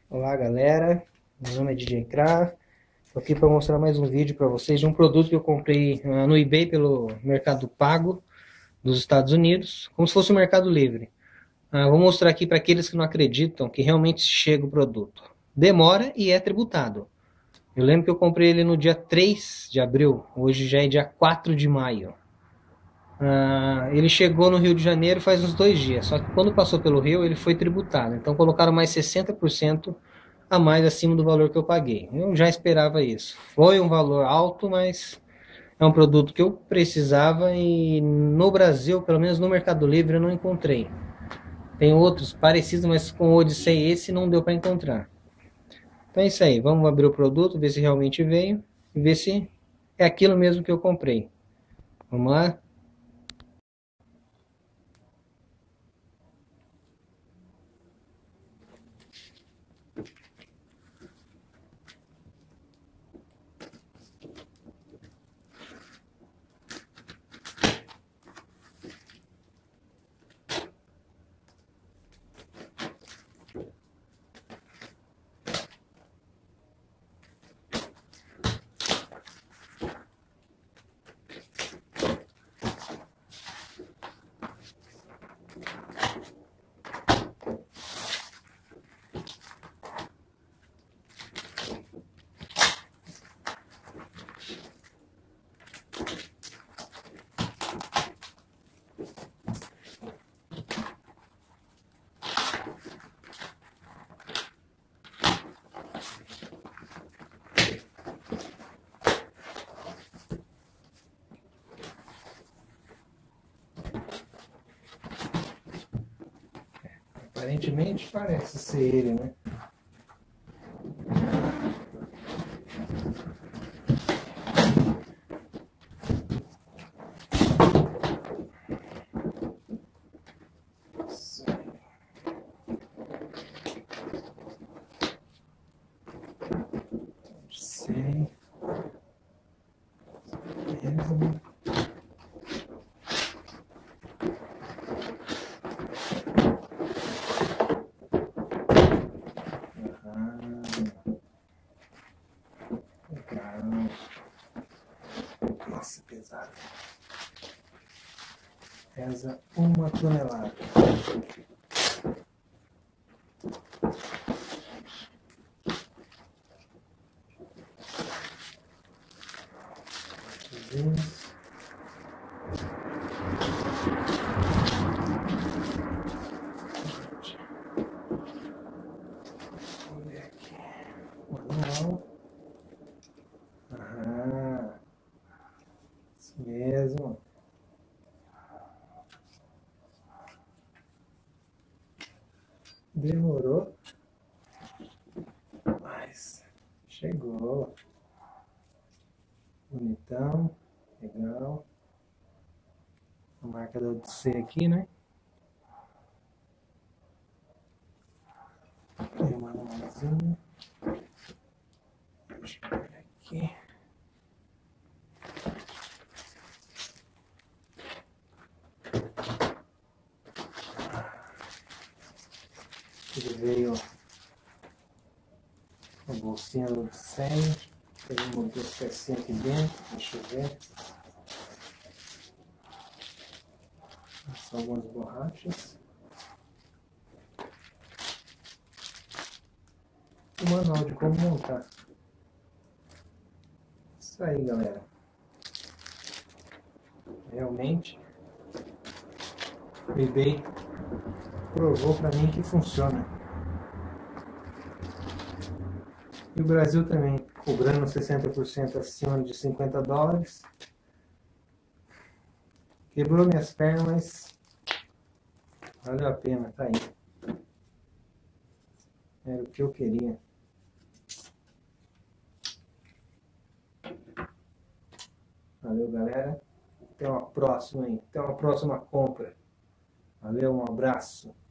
Olá galera, meu nome é DJ Kra. Estou aqui para mostrar mais um vídeo para vocês de um produto que eu comprei no eBay pelo Mercado Pago dos Estados Unidos, como se fosse o Mercado Livre. Vou mostrar aqui para aqueles que não acreditam que realmente chega o produto. Demora e é tributado. Eu lembro que eu comprei ele no dia 3 de abril, hoje já é dia 4 de maio. Ele chegou no Rio de Janeiro faz uns 2 dias, só que quando passou pelo Rio ele foi tributado, então colocaram mais 60% a mais acima do valor que eu paguei. Eu já esperava isso. Foi um valor alto, mas é um produto que eu precisava e no Brasil, pelo menos no Mercado Livre, eu não encontrei. Tem outros parecidos, mas com o Odyssey esse não deu para encontrar. Então é isso aí, vamos abrir o produto, ver se realmente veio e ver se é aquilo mesmo que eu comprei. Vamos lá? Aparentemente parece ser ele, né? Sei. Mesmo. Legal. Nossa, pesado. Pesa 1 tonelada. Vamos ver aqui. Manual. Isso mesmo. Demorou, mas chegou. Bonitão, legal. A marca da Odyssey aqui, né? Tem uma manualzinho. Deixa eu ver aqui. Ele veio a bolsinha do Odyssey. Tem uma duas pecinhas aqui dentro. Deixa eu ver. São algumas borrachas. O manual de como montar. Isso aí, galera. Realmente, o eBay provou para mim que funciona. E o Brasil também, cobrando 60% acima de $50. Quebrou minhas pernas, mas valeu a pena, tá aí. Era o que eu queria. Valeu, galera. Até uma próxima aí. Até uma próxima compra. Valeu, um abraço.